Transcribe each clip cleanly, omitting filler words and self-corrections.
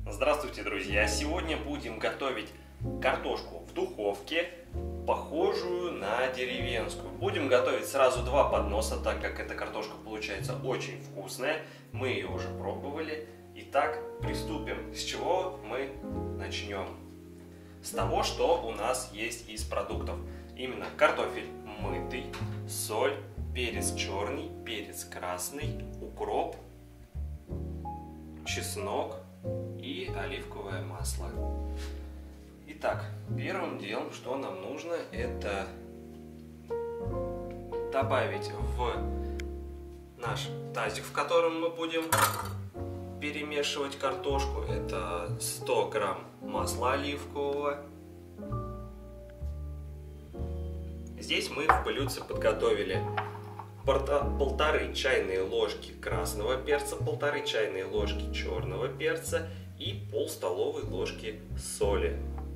Здравствуйте, друзья! Сегодня будем готовить картошку в духовке, похожую на деревенскую. Будем готовить сразу два подноса, так как эта картошка получается очень вкусная. Мы ее уже пробовали. Итак, приступим. С чего мы начнем? С того, что у нас есть из продуктов. Именно картофель мытый, соль, перец черный, перец красный, укроп, чеснок и оливковое масло. Итак, первым делом, что нам нужно, это добавить в наш тазик, в котором мы будем перемешивать картошку. Это 100 грамм масла оливкового. Здесь мы в блюдце подготовили полторы чайные ложки красного перца, полторы чайные ложки черного перца и пол-столовой ложки соли.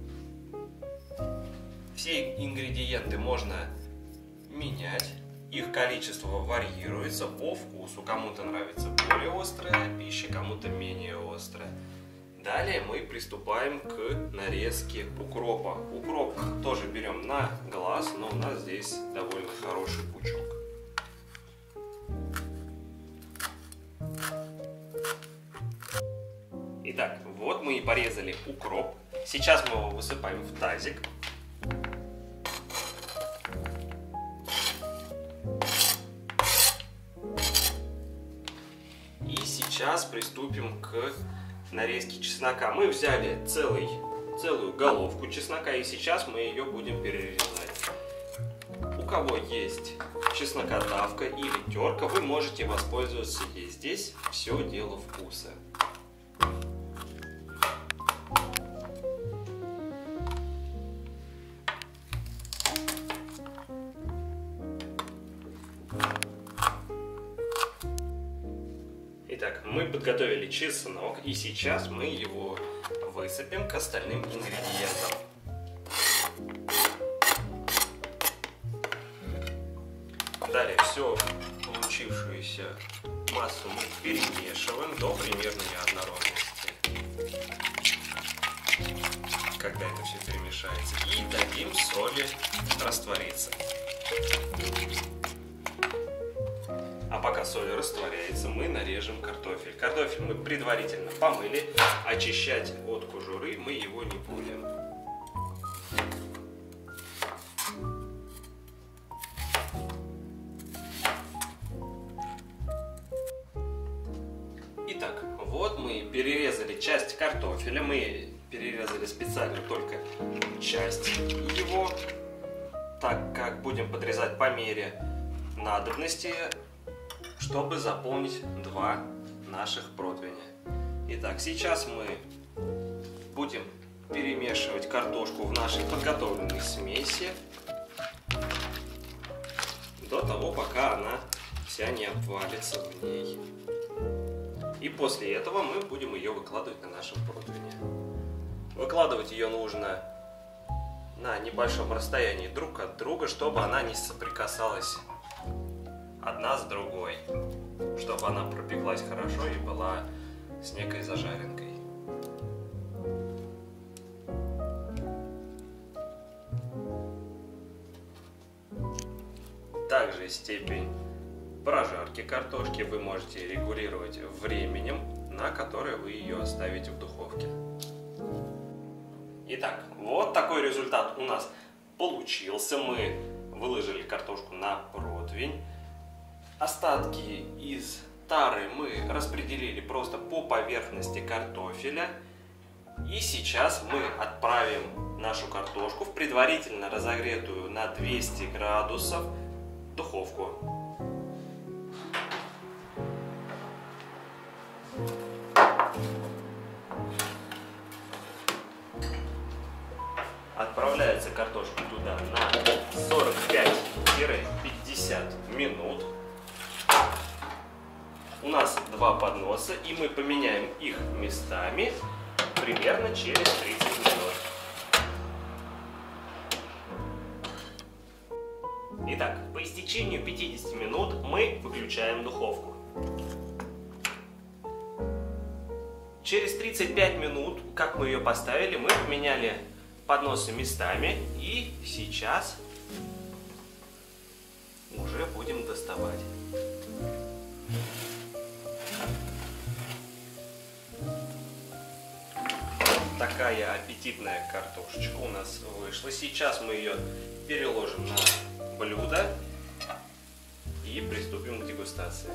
Все ингредиенты можно менять, их количество варьируется по вкусу. Кому-то нравится более острая пища, кому-то менее острая. Далее мы приступаем к нарезке укропа. Укроп тоже берем на глаз, но у нас здесь довольно хороший пучок. Итак, вот мы и порезали укроп. Сейчас мы его высыпаем в тазик. И сейчас приступим к нарезке чеснока. Мы взяли целую головку чеснока, и сейчас мы ее будем перерезать. У кого есть чеснокодавка или терка, вы можете воспользоваться ей. Здесь все дело вкуса. Итак, мы подготовили чеснок, и сейчас мы его высыпем к остальным ингредиентам. Далее всю получившуюся массу мы перемешиваем до примерной однородности. Когда это все перемешается, и дадим соли раствориться. А пока соль растворяется, мы нарежем картофель. Картофель мы предварительно помыли, очищать от кожуры мы его не будем. Итак, вот мы перерезали часть картофеля, мы перерезали специально только часть его, так как будем подрезать по мере надобности, чтобы заполнить два наших противня. Итак, сейчас мы будем перемешивать картошку в нашей подготовленной смеси до того, пока она вся не обвалится в ней. И после этого мы будем ее выкладывать на нашем противне. Выкладывать ее нужно на небольшом расстоянии друг от друга, чтобы она не соприкасалась одна с другой, чтобы она пропеклась хорошо и была с некой зажаринкой. Также степень прожарки картошки вы можете регулировать временем, на которое вы ее оставите в духовке. Итак, вот такой результат у нас получился. Мы выложили картошку на противень. Остатки из тары мы распределили просто по поверхности картофеля. И сейчас мы отправим нашу картошку в предварительно разогретую на 200 градусов духовку. Отправляется картошка туда на 45-50 минут. У нас два подноса, и мы поменяем их местами примерно через 30 минут. Итак, по истечению 50 минут мы выключаем духовку. Через 35 минут, как мы ее поставили, мы поменяли подносы местами. И сейчас уже будем доставать. Такая аппетитная картошечка у нас вышла. Сейчас мы ее переложим на блюдо и приступим к дегустации.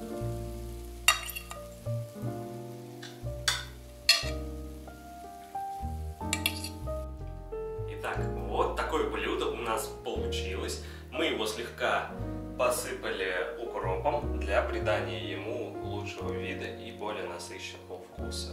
Итак, вот такое блюдо у нас получилось. Мы его слегка посыпали укропом для придания ему лучшего вида и более насыщенного вкуса.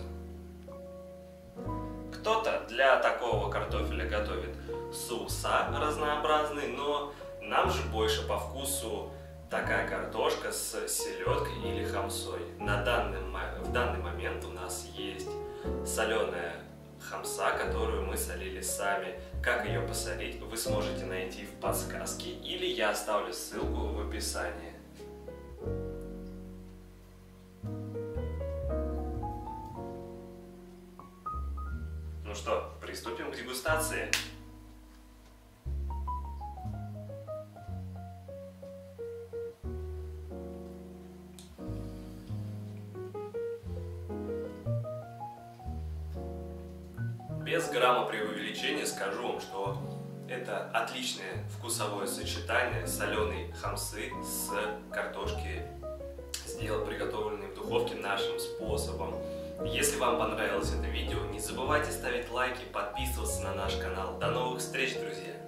Кто-то для такого картофеля готовит соуса разнообразные, но нам же больше по вкусу такая картошка с селедкой или хамсой. В данный момент у нас есть соленая хамса, которую мы солили сами. Как ее посолить, вы сможете найти в подсказке, или я оставлю ссылку в описании. Ну что, приступим к дегустации. Без грамма преувеличения скажу вам, что это отличное вкусовое сочетание соленой хамсы с картошки, приготовленной в духовке нашим способом. Если вам понравилось это видео, не забывайте ставить лайки, подписываться на наш канал. До новых встреч, друзья!